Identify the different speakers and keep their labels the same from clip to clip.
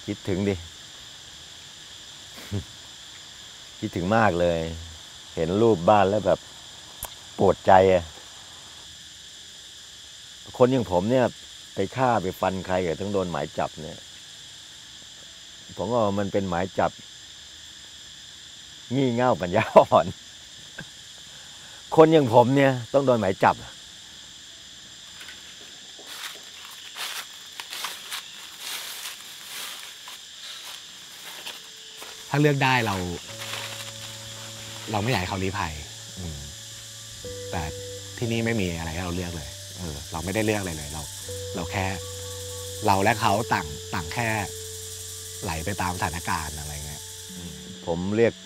Speaker 1: คิดถึงดิ คิดถึงมากเลย เห็นรูปบ้านแล้วแบบปวดใจอะคนอย่างผมเนี่ยไปฆ่าไปฟันใครก็ต้องโดนหมายจับเนี่ยผมว่ามันเป็นหมายจับงี่เง่าปัญญาอ่อน คนอย่างผมเนี่ยต้องโดนหมายจับ
Speaker 2: ถ้าเลือกได้เราไม่อยากให้เขาลี้ภัยแต่ที่นี่ไม่มีอะไรให้เราเลือกเลยเราไม่ได้เลือกอะไรเลยเราแค่เราและเขาต่างแค่ไหลไปตามสถานการณ์อะไรเงี้ย
Speaker 1: ผมเรียก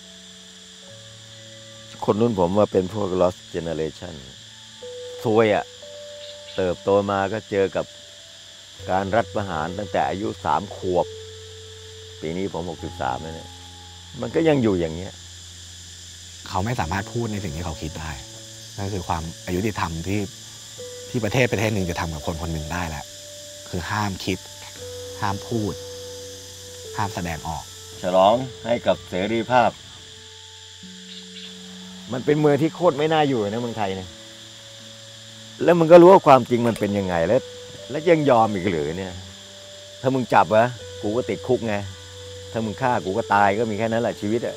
Speaker 1: คนรุ่นผมว่าเป็นพวก lost generation ซวยอ่ะเติบโตมาก็เจอกับการรัฐประหารตั้งแต่อายุ3 ขวบปีนี้ผม63แล้วเนี่ยมันก็ยังอยู่อย่างเงี้ย
Speaker 2: เขาไม่สามารถพูดในสิ่งที่เขาคิดได้นั่นคือความอายุติธรรมที่ประเทศหนึ่งจะทำกับคนคนหนึ่งได้แหละคือห้ามคิดห้ามพูดห้ามแสดงออก
Speaker 1: ฉลองให้กับเสรีภาพมันเป็นเมืองที่โคตรไม่น่าอยู่นะเมืองไทยเนี่ยแล้วมึงก็รู้ว่าความจริงมันเป็นยังไงแล้วยังยอมอีกหรือเนี่ยถ้ามึงจับวะกูก็ติดคุกไงถ้ามึงฆ่ากูก็ตายก็มีแค่นั้นแหละชีวิตอะ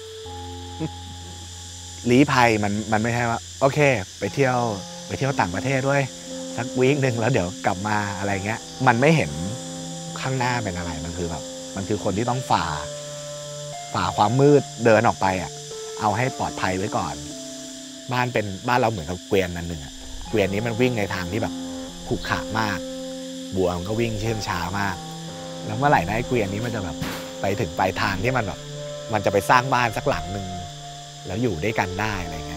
Speaker 2: ลี้ภัยมันไม่ใช่ว่าโอเคไปเที่ยวต่างประเทศด้วยสักวีคนึงแล้วเดี๋ยวกลับมาอะไรเงี้ยมันไม่เห็นข้างหน้าเป็นอะไรมันคือแบบมันคือคนที่ต้องฝ่าความมืดเดินออกไปอ่ะเอาให้ปลอดภัยไว้ก่อนบ้านเราเหมือนกับเกวียนนั่นหนึ่งอ่ะเกวียนนี้มันวิ่งในทางที่แบบขรุขระมากบัวมันก็วิ่งเชื่องช้ามากแล้วเมื่อไหร่ได้เกวียนนี้มันจะแบบไปถึงปลายทางที่มันแบบมันจะไปสร้างบ้านสักหลังนึงแล้วอยู่ด้วยกันได้อะไรเงี้ย